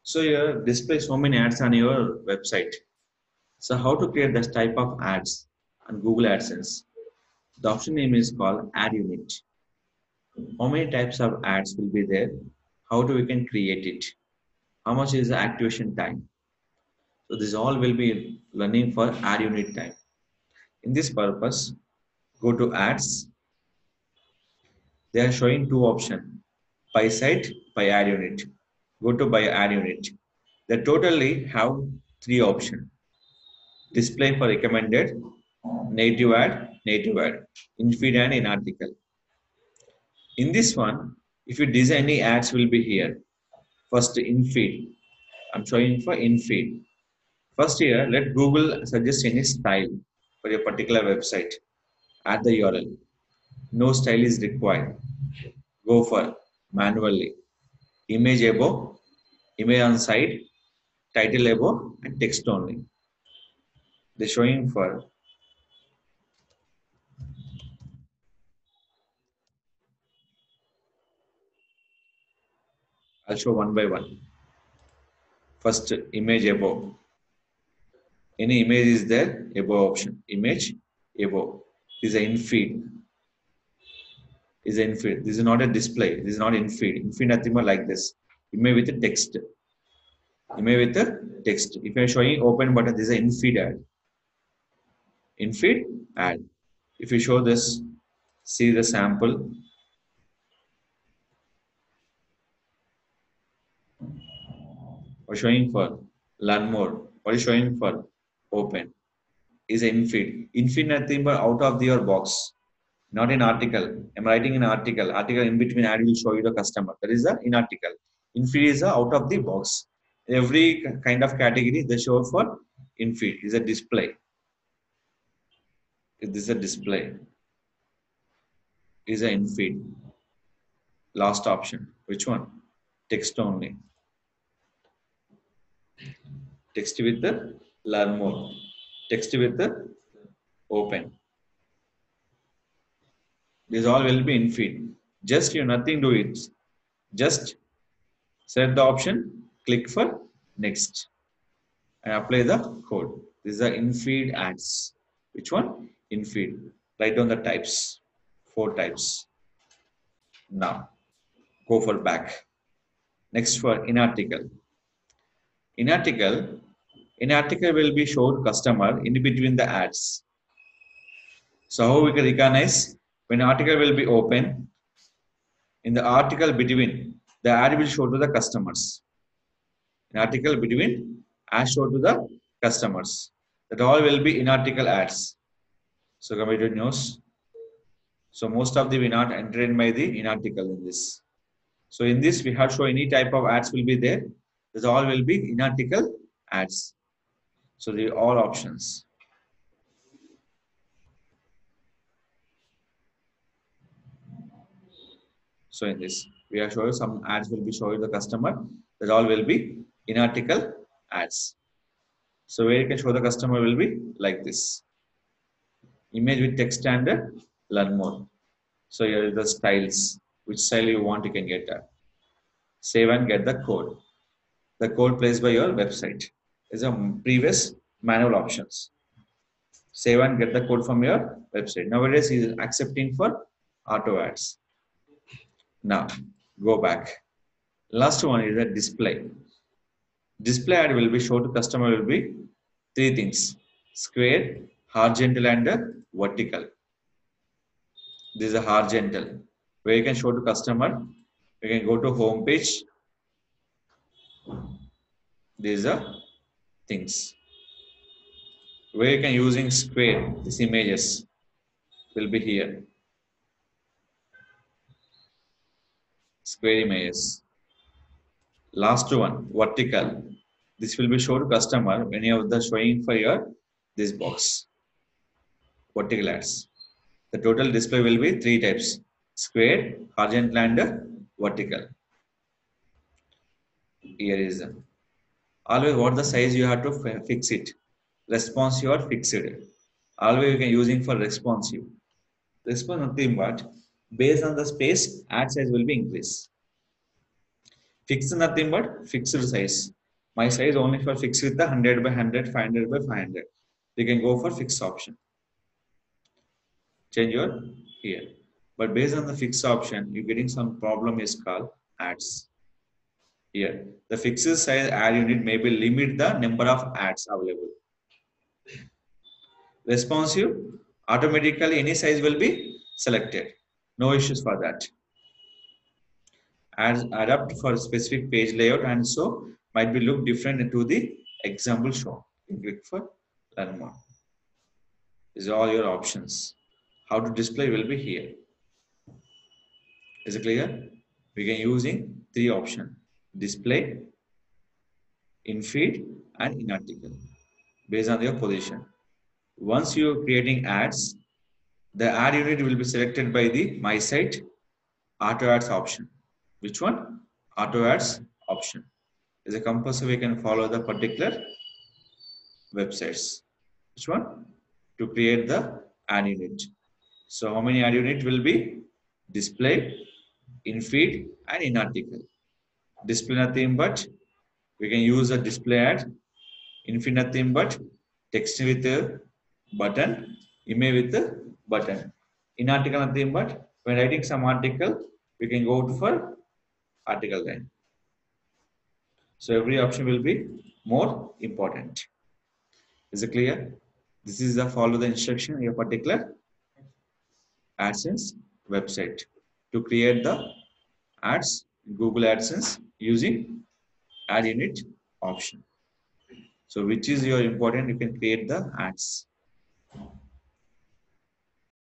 So you display so many ads on your website. So how to create this type of ads on Google AdSense? The option name is called Ad Unit. How many types of ads will be there? How do we can create it? How much is the activation time? So this all will be learning for Ad Unit time. In this purpose, go to ads. They are showing two options, by site, by ad unit. Go to by ad unit. They totally have three options. Display for recommended, native ad, in feed and in article. In this one, if you design any ads will be here. First in feed. I'm showing for in feed. First here, let Google suggest any style for your particular website. Add the URL. No style is required. Go for manually. Image above, image on side, title above, and text only. They're showing for I'll show one by one. First image above. Any image is there, above option. Image above. This is in feed. Is in feed. This is not a display. This is not in feed. In feed nothing more like this. Image with the text. Image with the text. If you're showing open button, this is an in feed ad. In feed ad. If you show this, see the sample. Or showing for learn more. What is showing for open? Is in feed. In feed nothing but out of your box. Not in article. I'm writing an article. Article in between ad will show you the customer. That is the in article. In feed is the out of the box. Every kind of category they show for in feed is a display. This is a display. Is a in feed. Last option. Which one? Text only. Text with the learn more. Text with the open. This all will be in feed. Just you nothing do it. Just set the option, click for next, and apply the code. These are in feed ads. Which one? In feed. Write down the types. 4 types. Now go for back. Next for in article. In article will be showed customer in between the ads. So how we can recognize when article will be open? In the article between, the ad will show to the customers. In article between, ad show to the customers. That all will be in article ads. So come to news. So most of the we not entered by the in article in this. So in this we have show any type of ads will be there. This all will be in article ads. So the all options. So in this we are showing some ads will be showing the customer. That all will be in article ads. So where you can show the customer will be like this. Image with text and learn more. So here is the styles. Which style you want, you can get that. Save and get the code. The code placed by your website is a previous manual options. Save and get the code from your website. Nowadays, he is accepting for auto ads. Now, go back. Last one is a display. Display ad will be shown to customer will be 3 things: square, horizontal, and vertical. This is a horizontal where you can show to customer. You can go to home page. These are things where you can using square. These images will be here. Square images. Last one, vertical. This will be shown to customer when you have the showing for your this box. Vertical ads. The total display will be 3 types: square, horizontal, and vertical. Here is always what the size you have to fix it. Responsive or fixed. Always you can using for responsive. Response nothing but based on the space ad size will be increased. Fix nothing but fixed size. My size only for fixed with the 100 by 100, 500 by 500. You can go for fixed option. Change your here. But based on the fixed option, you're getting some problem is called ads. Here, the fixed size ad unit may be limit the number of ads available. Responsive, automatically any size will be selected. No issues for that. Ads adapt for specific page layout and so might be look different to the example shown. You click for learn more. These are all your options. How to display will be here. Is it clear? We can using three options: display, in feed, and in article based on your position. Once you're creating ads, the ad unit will be selected by the my site auto ads option. Which one? Auto ads option. Is a compulsory we can follow the particular websites. Which one? To create the ad unit. So how many ad unit will be? Display, in feed, and in article. Display nothing but we can use a display ad. In feed nothing but text with a button, image with a button. In article nothing but when writing some article, we can go to for article line. So every option will be more important. Is it clear? This is the follow the instruction in a particular AdSense website to create the ads in Google AdSense using ad unit option. So which is your important, you can create the ads.